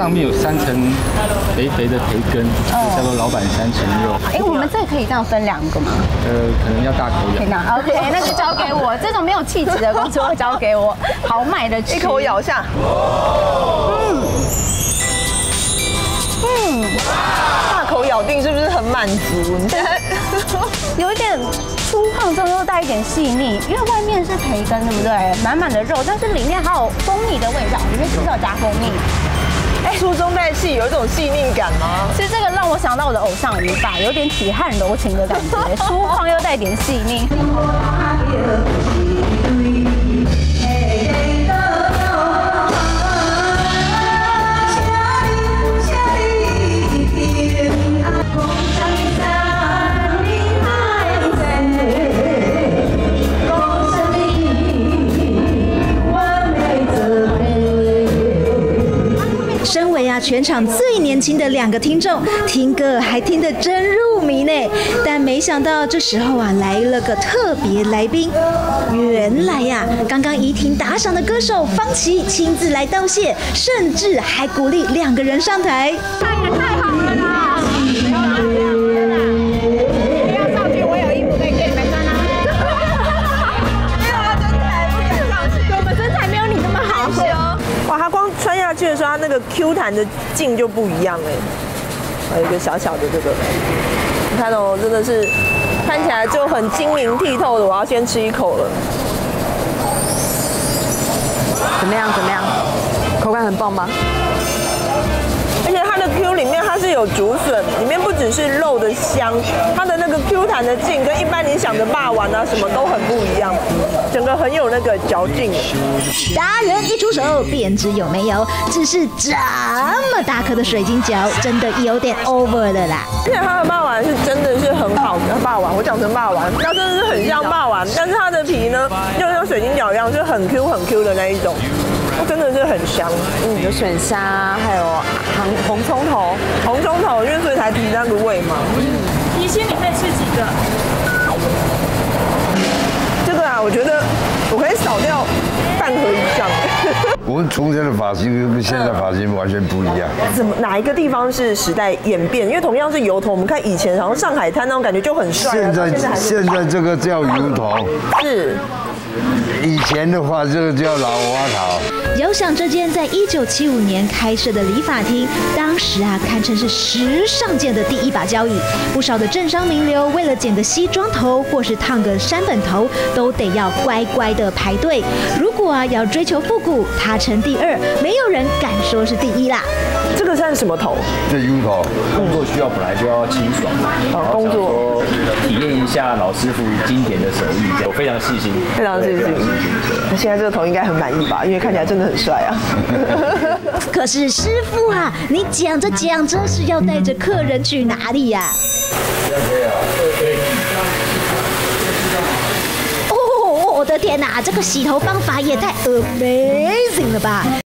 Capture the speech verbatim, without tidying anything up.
上面有三层肥肥的培根，叫做老板三层肉。 哎，我们这可以这样分两个吗？ 呃，可能要大口咬。 可以拿 OK， 那就交给我。这种没有气质的工作交给我，豪迈的吃。 一口咬下。嗯。嗯。大口咬定是不是很满足？你现在有一点粗犷中又带一点细腻，因为外面是培根，对不对？满满的肉，但是里面还有蜂蜜的味道，里面是不是有加蜂蜜？ 哎，粗中带细，有一种细腻感吗？ 其实这个让我想到我的偶像鱼爸，有点铁汉柔情的感觉，粗犷又带点细腻。 身为啊全场最年轻的两个听众，听歌还听得真入迷呢。但没想到这时候啊来了个特别来宾，原来呀、啊、刚刚怡婷打赏的歌手方琦亲自来道谢，甚至还鼓励两个人上台。 那也太好了啦！不要上去，我有衣服可以给你们穿啊。没有啊，身材不敢上去，我们身材没有你那么好。 哇，它光穿下去的时候，它那个 Q 弹的劲就不一样哎。还有一个小小的这个，你看哦，真的是看起来就很晶莹剔透的。我要先吃一口了，怎么样？怎么样？口感很棒吗？而且它的 Q 里面它是有竹笋，里面不只是肉的香，它的那个 Q 弹的劲跟一般你想的霸王啊什么都很不一样，整个很有那个嚼劲。 达人一出手便知有没有，只是这么大颗的水晶饺，真的有点 over 了啦。 而且它的霸王是真的是很好的霸王，我讲成霸王，它真的是很像霸王，但是它的皮呢又像水晶饺一样，是很 Q 很 Q 的那一种。真的是很香，嗯，有选虾，还有红红葱头，红葱头，因为所以才提那个味嘛。嗯， 提心你可以吃几个？ 这个啊，我觉得我可以少掉半盒以上。 我们从前的发型跟现在的发型完全不一样。 怎么哪一个地方是时代演变？因为同样是油头，我们看以前好像上海滩那种感觉就很帅、啊。 现在现在现在这个叫油头。 是。 以前的话，这个叫老蛙头。 遥想这间在一九七五年开设的理发厅，当时啊堪称是时尚界的第一把交椅。不少的政商名流为了剪个西装头或是烫个山本头，都得要乖乖的排队。如果啊要追求复古，他成第二，没有人敢说是第一啦。 这个算什么头？ 这油头。 工作需要本来就要清爽嘛， 哦，工作体验一下老师傅经典的手艺，这样我非常细心， 非常细心。那现在这个头应该很满意吧？因为看起来真的很帅啊。 可是师傅啊，你讲着讲着是要带着客人去哪里呀、啊？哦，我的天哪，这个洗头方法也太 amazing 了吧！